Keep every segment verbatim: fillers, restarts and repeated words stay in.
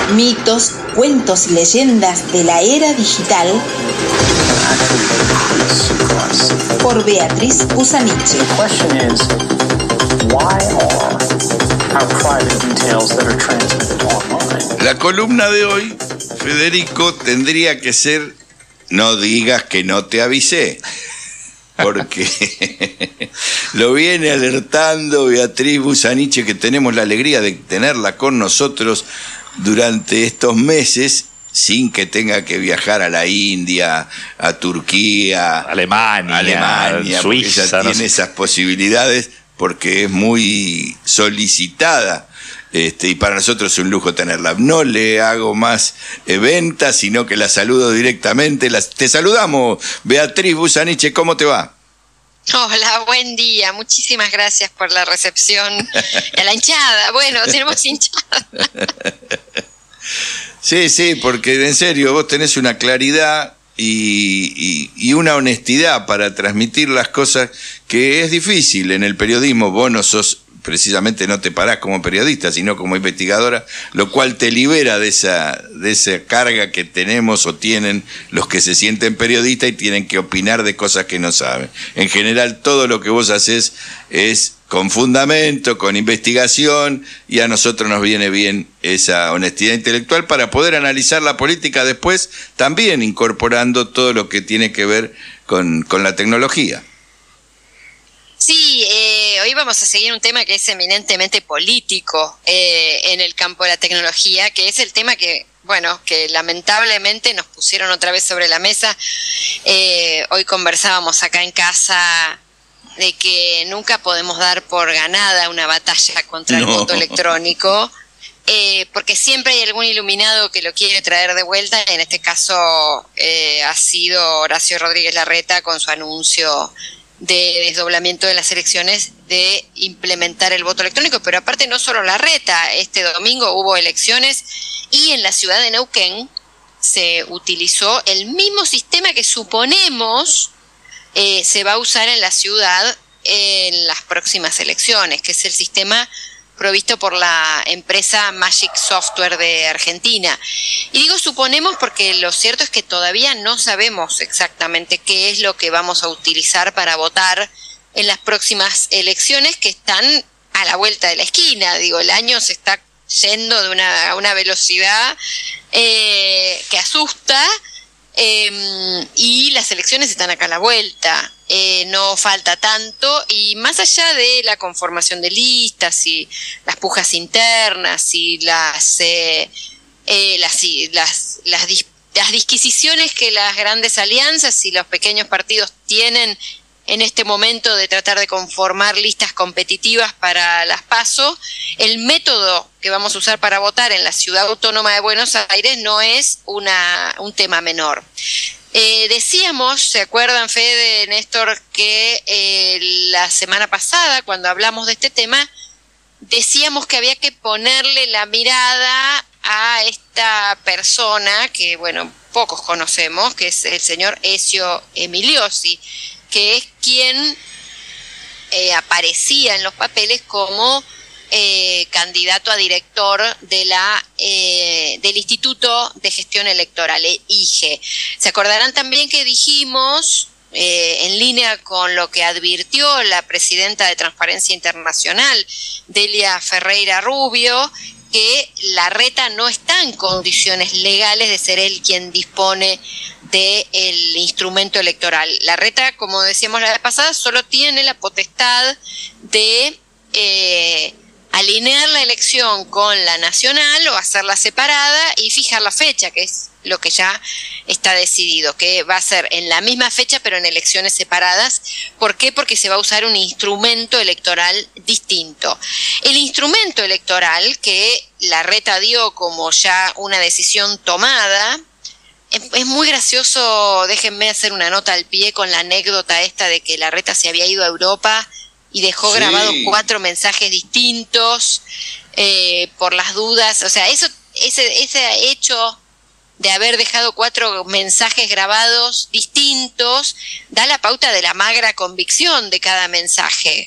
Mitos, cuentos y leyendas de la era digital por Beatriz Busaniche. La columna de hoy, Federico, tendría que ser "No digas que no te avisé", porque lo viene alertando Beatriz Busaniche, que tenemos la alegría de tenerla con nosotros durante estos meses, sin que tenga que viajar a la India, a Turquía, Alemania, Alemania, Suiza, ella tiene no sé. esas posibilidades porque es muy solicitada. Este, y para nosotros es un lujo tenerla. No le hago más eh, ventas, sino que la saludo directamente. Las, te saludamos, Beatriz Busaniche, ¿cómo te va? Hola, buen día. Muchísimas gracias por la recepción. A la hinchada, bueno, tenemos hinchada. Sí, sí, porque en serio, vos tenés una claridad y, y, y una honestidad para transmitir las cosas que es difícil en el periodismo. Vos no sos, precisamente no te parás como periodista, sino como investigadora, lo cual te libera de esa, de esa carga que tenemos o tienen los que se sienten periodistas y tienen que opinar de cosas que no saben. En general, todo lo que vos haces es con fundamento, con investigación, y a nosotros nos viene bien esa honestidad intelectual para poder analizar la política después, también incorporando todo lo que tiene que ver con, con la tecnología. Sí, eh, hoy vamos a seguir un tema que es eminentemente político eh, en el campo de la tecnología, que es el tema que, bueno, que lamentablemente nos pusieron otra vez sobre la mesa. Eh, hoy conversábamos acá en casa de que nunca podemos dar por ganada una batalla contra el No. voto electrónico, eh, porque siempre hay algún iluminado que lo quiere traer de vuelta. En este caso eh, ha sido Horacio Rodríguez Larreta con su anuncio de desdoblamiento de las elecciones, de implementar el voto electrónico. Pero aparte no solo Larreta, este domingo hubo elecciones y en la ciudad de Neuquén se utilizó el mismo sistema que suponemos eh, se va a usar en la ciudad en las próximas elecciones, que es el sistema provisto por la empresa Magic Software de Argentina. Y digo suponemos porque lo cierto es que todavía no sabemos exactamente qué es lo que vamos a utilizar para votar en las próximas elecciones, que están a la vuelta de la esquina. Digo, el año se está yendo de una, a una velocidad eh, que asusta, eh, y las elecciones están acá a la vuelta. Eh, no falta tanto, y más allá de la conformación de listas y las pujas internas y las eh, eh, las, las, las, dis, las disquisiciones que las grandes alianzas y los pequeños partidos tienen en este momento de tratar de conformar listas competitivas para las PASO, el método que vamos a usar para votar en la Ciudad Autónoma de Buenos Aires no es una, un tema menor. Eh, decíamos, ¿se acuerdan, Fede, Néstor, que eh, la semana pasada, cuando hablamos de este tema, decíamos que había que ponerle la mirada a esta persona que, bueno, pocos conocemos, que es el señor Ezio Emiliosi, que es quien eh, aparecía en los papeles como Eh, candidato a director de la eh, del Instituto de Gestión Electoral, I G E. Se acordarán también que dijimos, eh, en línea con lo que advirtió la presidenta de Transparencia Internacional, Delia Ferreira Rubio, que Larreta no está en condiciones legales de ser él quien dispone del instrumento electoral. Larreta, como decíamos la vez pasada, solo tiene la potestad de eh, alinear la elección con la nacional o hacerla separada y fijar la fecha, que es lo que ya está decidido, que va a ser en la misma fecha pero en elecciones separadas. ¿Por qué? Porque se va a usar un instrumento electoral distinto. El instrumento electoral que Larreta dio como ya una decisión tomada, es, es muy gracioso. Déjenme hacer una nota al pie con la anécdota esta de que Larreta se había ido a Europa y dejó Sí. grabados cuatro mensajes distintos eh, por las dudas. O sea, eso, ese, ese hecho de haber dejado cuatro mensajes grabados distintos da la pauta de la magra convicción de cada mensaje.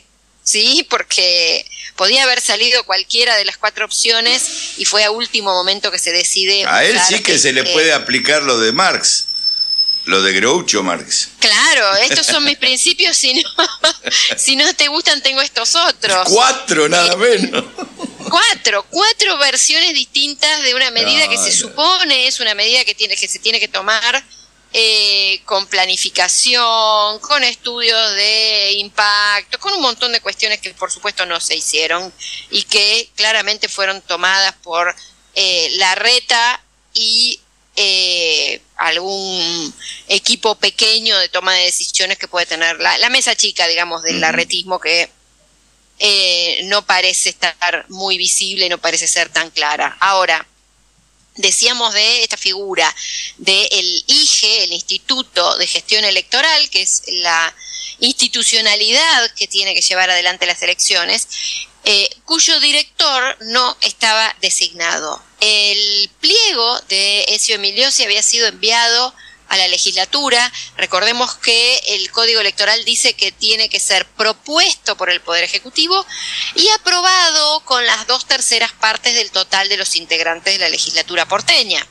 ¿sí? Porque podía haber salido cualquiera de las cuatro opciones y fue a último momento que se decide. A él sí que se le puede aplicar lo de Marx, lo de Groucho Marx. Claro, estos son mis principios, si no, si no te gustan tengo estos otros. Cuatro, nada menos. Cuatro, cuatro versiones distintas de una medida no, que se no. supone es una medida que, tiene, que se tiene que tomar eh, con planificación, con estudios de impacto, con un montón de cuestiones que por supuesto no se hicieron y que claramente fueron tomadas por eh, Larreta y eh, algún equipo pequeño de toma de decisiones que puede tener la, la mesa chica, digamos, del uh-huh. larretismo que eh, no parece estar muy visible, no parece ser tan clara. Ahora, decíamos de esta figura del I G E, el Instituto de Gestión Electoral, que es la institucionalidad que tiene que llevar adelante las elecciones, eh, cuyo director no estaba designado. El pliego de Ezio Emiliosi había sido enviado a la legislatura. Recordemos que el Código Electoral dice que tiene que ser propuesto por el Poder Ejecutivo y aprobado con las dos terceras partes del total de los integrantes de la legislatura porteña.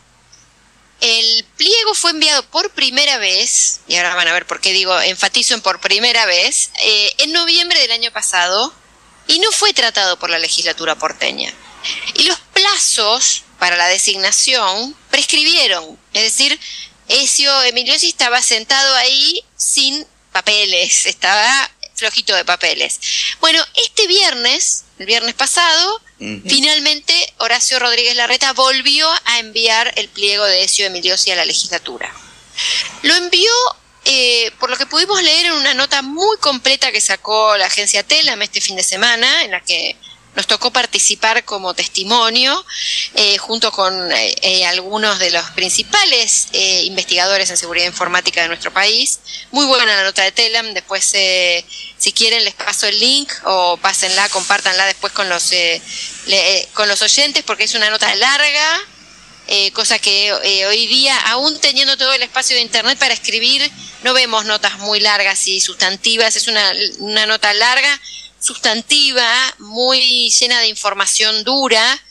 El pliego fue enviado por primera vez, y ahora van a ver por qué digo, enfatizo en por primera vez, eh, en noviembre del año pasado, y no fue tratado por la legislatura porteña. Y los plazos para la designación prescribieron, es decir, Ezio Emiliosi estaba sentado ahí sin papeles, estaba flojito de papeles. Bueno, este viernes, el viernes pasado, uh-huh. finalmente Horacio Rodríguez Larreta volvió a enviar el pliego de Ezio Emiliosi a la legislatura. Lo envió, eh, por lo que pudimos leer en una nota muy completa que sacó la agencia Telam este fin de semana, en la que nos tocó participar como testimonio, eh, junto con eh, eh, algunos de los principales eh, investigadores en seguridad informática de nuestro país. Muy buena la nota de Telam, después eh, si quieren les paso el link o pásenla, compártanla después con los, eh, le, eh, con los oyentes, porque es una nota larga, eh, cosa que eh, hoy día, aún teniendo todo el espacio de internet para escribir, no vemos notas muy largas y sustantivas, es una, una nota larga, sustantiva, muy llena de información dura,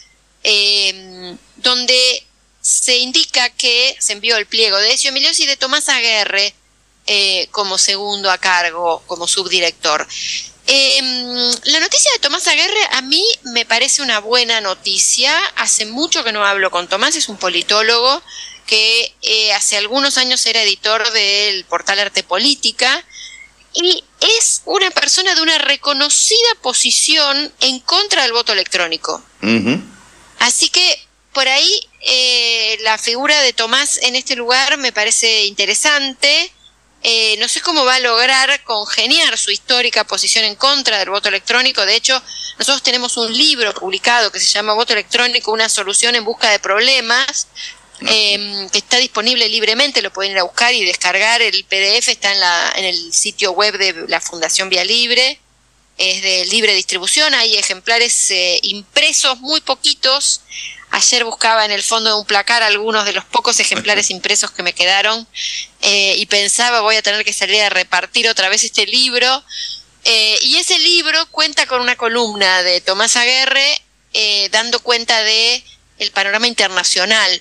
eh, donde se indica que se envió el pliego de Ezio Emiliosi y de Tomás Aguerre eh, como segundo a cargo, como subdirector. Eh, la noticia de Tomás Aguerre a mí me parece una buena noticia. Hace mucho que no hablo con Tomás, es un politólogo que eh, hace algunos años era editor del portal Arte Política, y es una persona de una reconocida posición en contra del voto electrónico. Uh-huh. Así que por ahí eh, la figura de Tomás en este lugar me parece interesante. Eh, no sé cómo va a lograr congeniar su histórica posición en contra del voto electrónico. De hecho, nosotros tenemos un libro publicado que se llama Voto Electrónico, una solución en busca de problemas, Eh, que está disponible libremente, lo pueden ir a buscar y descargar. El P D F está en, la, en el sitio web de la Fundación Vía Libre, es de libre distribución, hay ejemplares eh, impresos, muy poquitos. Ayer buscaba en el fondo de un placar algunos de los pocos ejemplares impresos que me quedaron eh, y pensaba, voy a tener que salir a repartir otra vez este libro. Eh, y ese libro cuenta con una columna de Tomás Aguerre eh, dando cuenta de el panorama internacional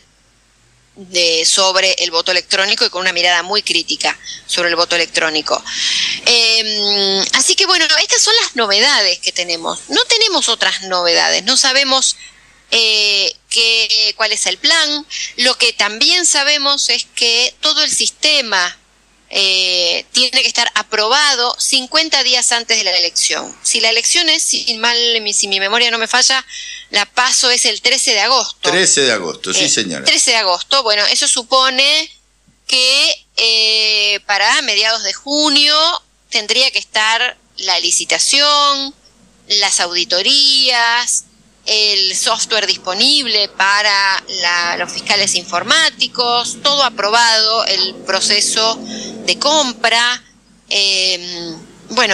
De, sobre el voto electrónico y con una mirada muy crítica sobre el voto electrónico. Eh, así que bueno, estas son las novedades que tenemos. No tenemos otras novedades, no sabemos eh, qué, cuál es el plan. Lo que también sabemos es que todo el sistema eh, tiene que estar aprobado cincuenta días antes de la elección. Si la elección es, si, mal, si mi memoria no me falla, la PASO es el trece de agosto. trece de agosto, sí, eh, señora. trece de agosto, bueno, eso supone que eh, para mediados de junio tendría que estar la licitación, las auditorías, el software disponible para la, los fiscales informáticos, todo aprobado, el proceso de compra. Eh, bueno,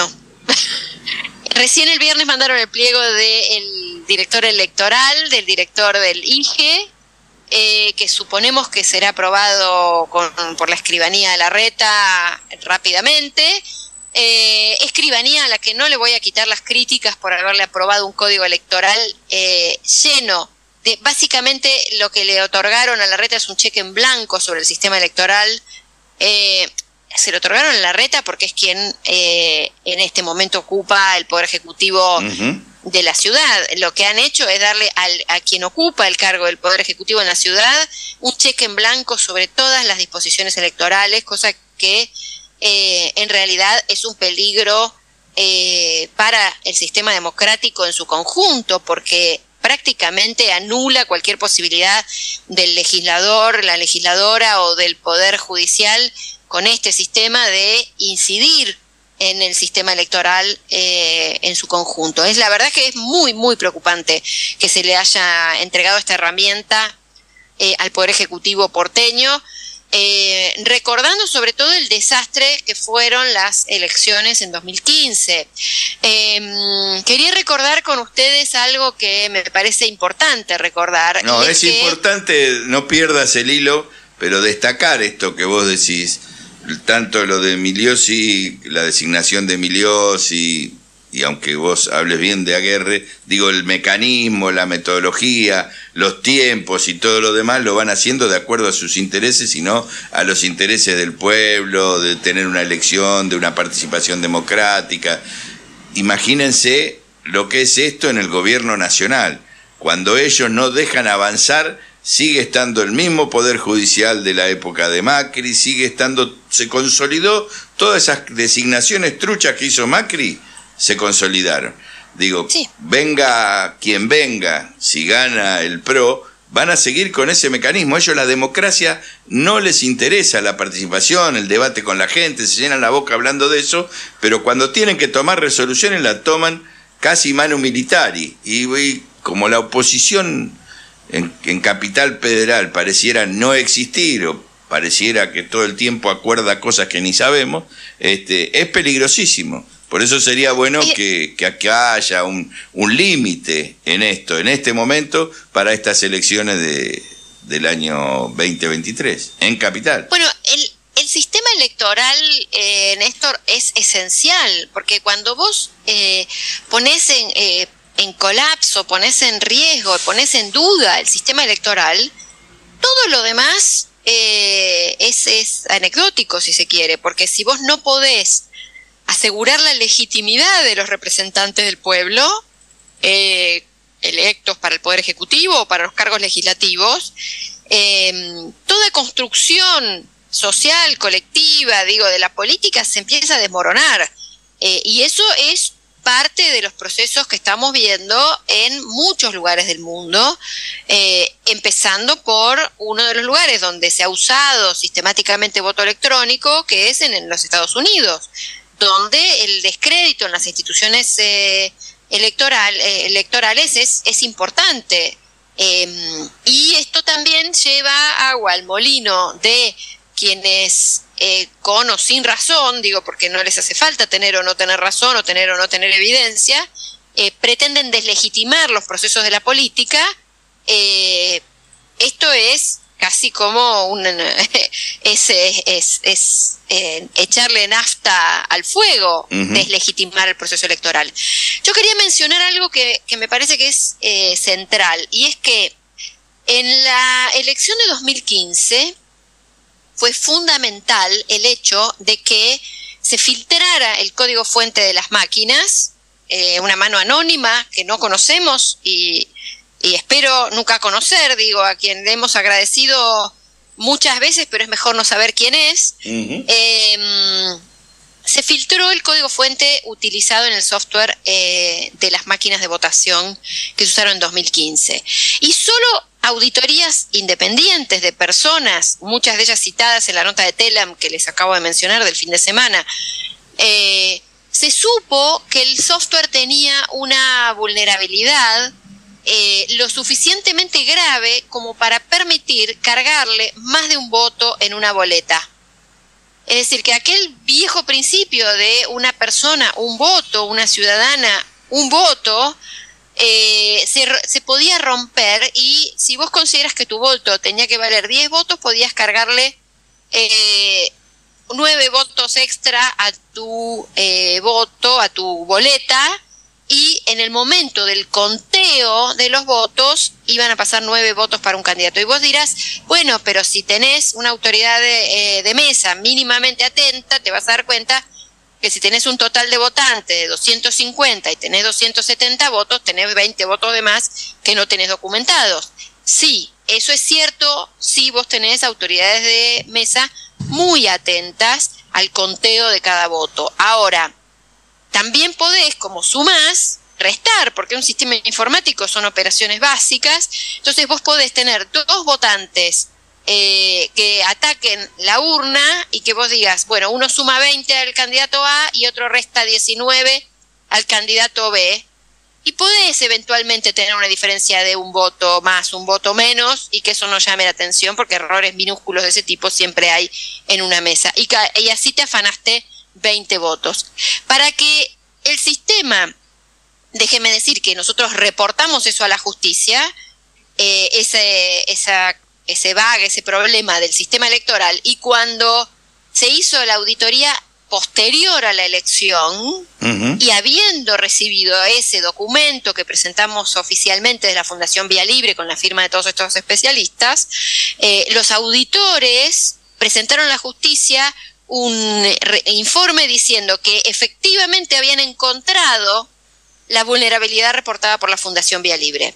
recién el viernes mandaron el pliego del director electoral, del director del I G E, eh, que suponemos que será aprobado con, por la escribanía de Larreta rápidamente. Eh, escribanía a la que no le voy a quitar las críticas por haberle aprobado un código electoral eh, lleno de, básicamente lo que le otorgaron a Larreta es un cheque en blanco sobre el sistema electoral. Eh, se lo otorgaron a Larreta porque es quien eh, en este momento ocupa el poder ejecutivo uh-huh. de la ciudad. Lo que han hecho es darle al, a quien ocupa el cargo del poder ejecutivo en la ciudad un cheque en blanco sobre todas las disposiciones electorales, cosa que Eh, en realidad es un peligro eh, para el sistema democrático en su conjunto, porque prácticamente anula cualquier posibilidad del legislador, la legisladora o del poder judicial con este sistema de incidir en el sistema electoral eh, en su conjunto. Es la verdad que es muy, muy preocupante que se le haya entregado esta herramienta eh, al Poder Ejecutivo porteño, Eh, recordando sobre todo el desastre que fueron las elecciones en dos mil quince. Eh, quería recordar con ustedes algo que me parece importante recordar. No, es, es que... importante, no pierdas el hilo, pero destacar esto que vos decís, tanto lo de Migliosi, la designación de Migliosi, y aunque vos hables bien de Aguerre, digo, el mecanismo, la metodología, los tiempos y todo lo demás lo van haciendo de acuerdo a sus intereses y no a los intereses del pueblo, de tener una elección, de una participación democrática. Imagínense lo que es esto en el gobierno nacional. Cuando ellos no dejan avanzar, sigue estando el mismo poder judicial de la época de Macri, sigue estando, se consolidó, todas esas designaciones truchas que hizo Macri, se consolidaron. Digo, sí. Venga quien venga, si gana el P R O, van a seguir con ese mecanismo. Ellos, la democracia, no les interesa la participación, el debate con la gente, se llenan la boca hablando de eso, pero cuando tienen que tomar resoluciones la toman casi manu militari. Y, y como la oposición en, en Capital Federal pareciera no existir, o pareciera que todo el tiempo acuerda cosas que ni sabemos, este, es peligrosísimo. Por eso sería bueno que, que acá haya un, un límite en esto, en este momento, para estas elecciones de, del año veinte veintitrés, en Capital. Bueno, el, el sistema electoral, eh, Néstor, es esencial, porque cuando vos eh, ponés en, eh, en colapso, ponés en riesgo, ponés en duda el sistema electoral, todo lo demás eh, es, es anecdótico, si se quiere, porque si vos no podés asegurar la legitimidad de los representantes del pueblo, eh, electos para el Poder Ejecutivo o para los cargos legislativos, eh, toda construcción social, colectiva, digo, de la política se empieza a desmoronar. Eh, y eso es parte de los procesos que estamos viendo en muchos lugares del mundo, eh, empezando por uno de los lugares donde se ha usado sistemáticamente voto electrónico, que es en, en los Estados Unidos, donde el descrédito en las instituciones eh, electoral, eh, electorales es, es importante. Eh, y esto también lleva agua al molino de quienes, eh, con o sin razón, digo porque no les hace falta tener o no tener razón, o tener o no tener evidencia, eh, pretenden deslegitimar los procesos de la política. Eh, esto es casi como un es, es, es eh, echarle nafta al fuego, uh-huh. deslegitimar el proceso electoral. Yo quería mencionar algo que, que me parece que es eh, central, y es que en la elección de dos mil quince fue fundamental el hecho de que se filtrara el código fuente de las máquinas, eh, una mano anónima que no conocemos y y espero nunca conocer, digo, a quien le hemos agradecido muchas veces, pero es mejor no saber quién es. Uh-huh. Eh, se filtró el código fuente utilizado en el software eh, de las máquinas de votación que se usaron en dos mil quince. Y solo auditorías independientes de personas, muchas de ellas citadas en la nota de Telam que les acabo de mencionar del fin de semana, eh, se supo que el software tenía una vulnerabilidad Eh, lo suficientemente grave como para permitir cargarle más de un voto en una boleta. Es decir, que aquel viejo principio de una persona, un voto, una ciudadana, un voto, eh, se, se podía romper, y si vos consideras que tu voto tenía que valer diez votos, podías cargarle eh, nueve votos extra a tu eh, voto, a tu boleta, y en el momento del conteo de los votos iban a pasar nueve votos para un candidato. Y vos dirás, bueno, pero si tenés una autoridad de, eh, de mesa mínimamente atenta, te vas a dar cuenta que si tenés un total de votantes de doscientos cincuenta y tenés doscientos setenta votos, tenés veinte votos de más que no tenés documentados. Sí, eso es cierto si vos tenés autoridades de mesa muy atentas al conteo de cada voto. Ahora, también podés, como sumás, restar, porque un sistema informático son operaciones básicas, entonces vos podés tener dos votantes eh, que ataquen la urna y que vos digas, bueno, uno suma veinte al candidato A y otro resta diecinueve al candidato B, y podés eventualmente tener una diferencia de un voto más, un voto menos, y que eso no llame la atención, porque errores minúsculos de ese tipo siempre hay en una mesa, y, y así te afanaste veinte votos. Para que el sistema, déjeme decir que nosotros reportamos eso a la justicia, eh, ese, esa, ese bug, ese problema del sistema electoral, y cuando se hizo la auditoría posterior a la elección, uh-huh. y habiendo recibido ese documento que presentamos oficialmente de la Fundación Vía Libre con la firma de todos estos especialistas, eh, los auditores presentaron a la justicia un re- informe diciendo que efectivamente habían encontrado la vulnerabilidad reportada por la Fundación Vía Libre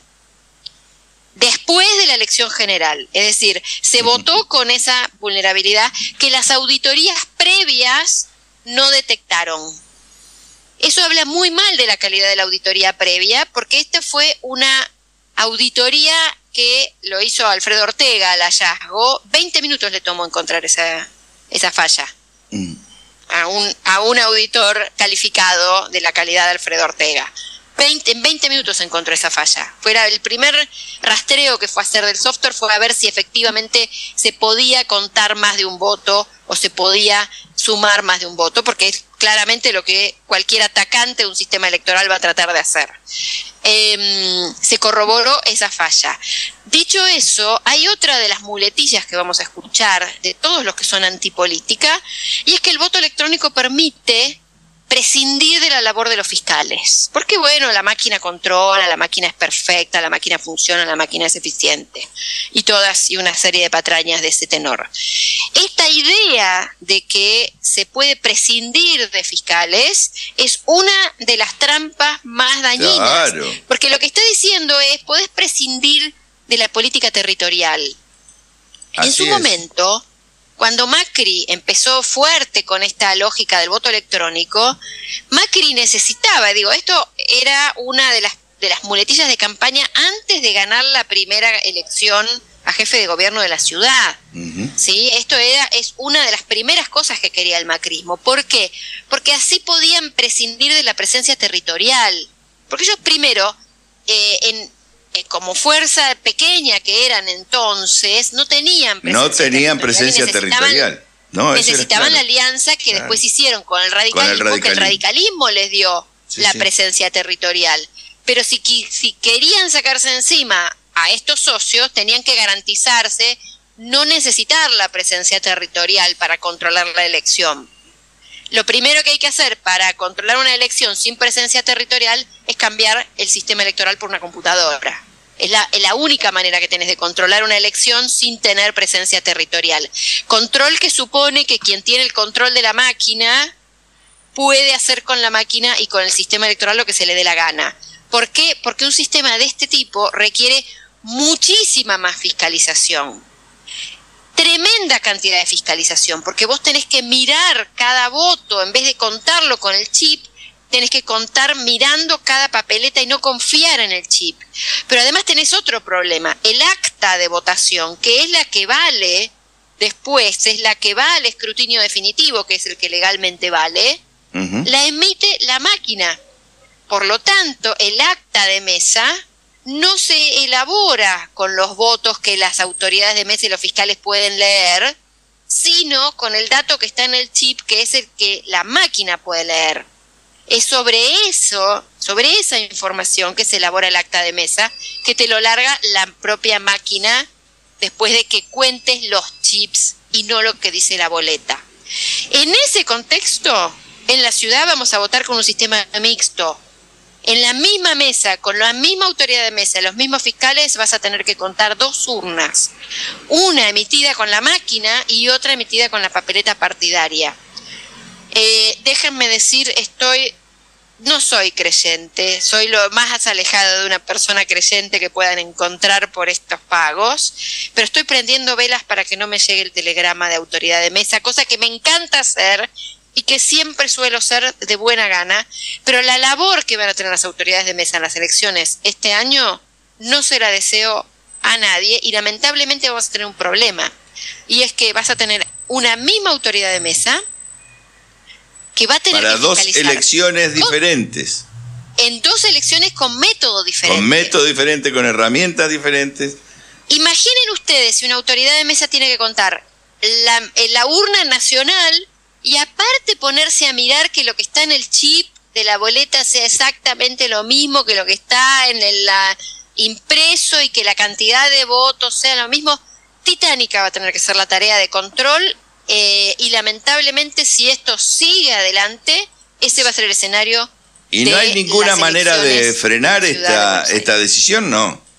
después de la elección general, es decir, se votó con esa vulnerabilidad que las auditorías previas no detectaron. Eso habla muy mal de la calidad de la auditoría previa, porque esta fue una auditoría que lo hizo Alfredo Ortega al hallazgo. veinte minutos le tomó encontrar esa, esa falla. Mm. A un, a un auditor calificado de la calidad de Alfredo Ortega. veinte, en veinte minutos encontró esa falla. Fuera el primer rastreo que fue a hacer del software fue a ver si efectivamente se podía contar más de un voto o se podía sumar más de un voto, porque es claramente lo que cualquier atacante de un sistema electoral va a tratar de hacer. Eh, se corroboró esa falla. Dicho eso, hay otra de las muletillas que vamos a escuchar de todos los que son antipolítica, y es que el voto electrónico permite prescindir de la labor de los fiscales. Porque bueno, la máquina controla, la máquina es perfecta, la máquina funciona, la máquina es eficiente. Y todas y una serie de patrañas de ese tenor. Esta idea de que se puede prescindir de fiscales es una de las trampas más dañinas. Claro. Porque lo que está diciendo es, podés prescindir de la política territorial. Así en su es. momento, cuando Macri empezó fuerte con esta lógica del voto electrónico, Macri necesitaba, digo, esto era una de las, de las muletillas de campaña antes de ganar la primera elección a jefe de gobierno de la ciudad. Uh-huh. ¿Sí? Esto era, es una de las primeras cosas que quería el macrismo. ¿Por qué? Porque así podían prescindir de la presencia territorial. Porque ellos primero, eh, en... como fuerza pequeña que eran entonces, no tenían presencia no tenían territorial, presencia territorial. No, necesitaban claro. la alianza que claro. después hicieron con el radicalismo, con el radicalismo, que el radicalismo les dio sí, la sí. presencia territorial. Pero si, si querían sacarse encima a estos socios, tenían que garantizarse no necesitar la presencia territorial para controlar la elección. Lo primero que hay que hacer para controlar una elección sin presencia territorial es cambiar el sistema electoral por una computadora. Es la, es la única manera que tenés de controlar una elección sin tener presencia territorial. Control que supone que quien tiene el control de la máquina puede hacer con la máquina y con el sistema electoral lo que se le dé la gana. ¿Por qué? Porque un sistema de este tipo requiere muchísima más fiscalización. Tremenda cantidad de fiscalización, porque vos tenés que mirar cada voto, en vez de contarlo con el chip, tenés que contar mirando cada papeleta y no confiar en el chip. Pero además tenés otro problema, el acta de votación, que es la que vale después, es la que va al escrutinio definitivo, que es el que legalmente vale, uh-huh. la emite la máquina. Por lo tanto, el acta de mesa no se elabora con los votos que las autoridades de mesa y los fiscales pueden leer, sino con el dato que está en el chip, que es el que la máquina puede leer. Es sobre eso, sobre esa información que se elabora el acta de mesa, que te lo larga la propia máquina después de que cuentes los chips y no lo que dice la boleta. En ese contexto, en la ciudad vamos a votar con un sistema mixto. En la misma mesa, con la misma autoridad de mesa, los mismos fiscales, vas a tener que contar dos urnas. Una emitida con la máquina y otra emitida con la papeleta partidaria. Eh, déjenme decir, estoy, no soy creyente, soy lo más alejado de una persona creyente que puedan encontrar por estos pagos, pero estoy prendiendo velas para que no me llegue el telegrama de autoridad de mesa, cosa que me encanta hacer y que siempre suelo ser de buena gana, pero la labor que van a tener las autoridades de mesa en las elecciones este año no se la deseo a nadie y lamentablemente vamos a tener un problema, y es que vas a tener una misma autoridad de mesa que va a tener para que dos fiscalizar elecciones diferentes. En dos elecciones con método diferente. Con método diferente, con herramientas diferentes. Imaginen ustedes si una autoridad de mesa tiene que contar la, la urna nacional y aparte ponerse a mirar que lo que está en el chip de la boleta sea exactamente lo mismo que lo que está en el la, impreso y que la cantidad de votos sea lo mismo. Titánica va a tener que ser la tarea de control eh, y lamentablemente si esto sigue adelante, ese va a ser el escenario. ¿Y no hay ninguna manera de frenar esta, de esta decisión? No.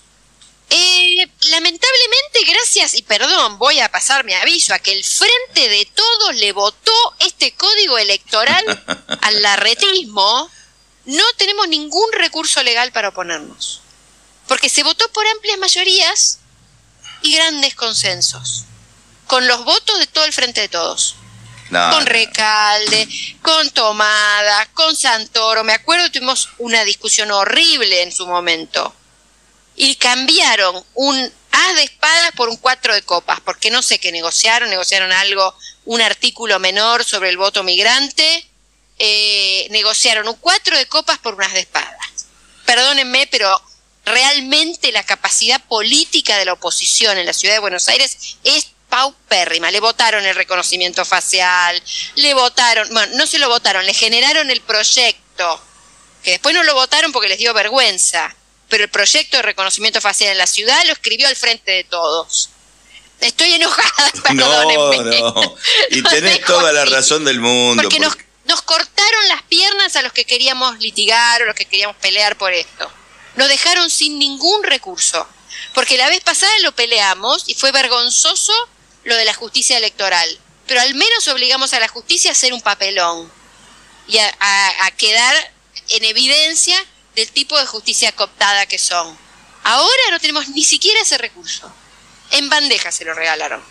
Eh, lamentablemente, gracias, y perdón, voy a pasar mi aviso, a que el Frente de Todos le votó este código electoral al larretismo, no tenemos ningún recurso legal para oponernos. Porque se votó por amplias mayorías y grandes consensos, con los votos de todo el Frente de Todos. No, con Recalde, con Tomada, con Santoro. Me acuerdo que tuvimos una discusión horrible en su momento. Y cambiaron un as de espadas por un cuatro de copas, porque no sé qué negociaron, negociaron algo, un artículo menor sobre el voto migrante, eh, negociaron un cuatro de copas por un as de espadas. Perdónenme, pero realmente la capacidad política de la oposición en la ciudad de Buenos Aires es paupérrima. Le votaron el reconocimiento facial, le votaron, bueno, no se lo votaron, le generaron el proyecto, que después no lo votaron porque les dio vergüenza. Pero el proyecto de reconocimiento facial en la ciudad lo escribió al Frente de Todos. Estoy enojada, perdónenme. No, no, y tenés toda la razón del mundo. Porque, porque... Nos, nos cortaron las piernas a los que queríamos litigar o los que queríamos pelear por esto. Nos dejaron sin ningún recurso. Porque la vez pasada lo peleamos y fue vergonzoso lo de la justicia electoral. Pero al menos obligamos a la justicia a hacer un papelón y a, a, a quedar en evidencia del tipo de justicia cooptada que son. Ahora no tenemos ni siquiera ese recurso. En bandeja se lo regalaron.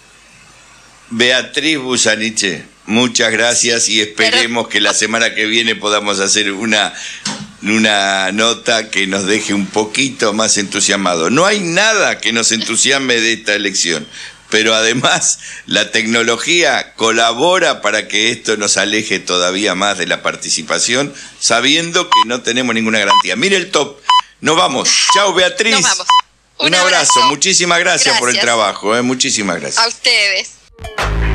Beatriz Busaniche, muchas gracias y esperemos Pero... que la semana que viene podamos hacer una, una nota que nos deje un poquito más entusiasmados. No hay nada que nos entusiasme de esta elección, pero además la tecnología colabora para que esto nos aleje todavía más de la participación, sabiendo que no tenemos ninguna garantía. Mire el top, nos vamos. Chao, Beatriz. Nos vamos. Un, Un abrazo. abrazo, muchísimas gracias, gracias por el trabajo, ¿eh? Muchísimas gracias. A ustedes.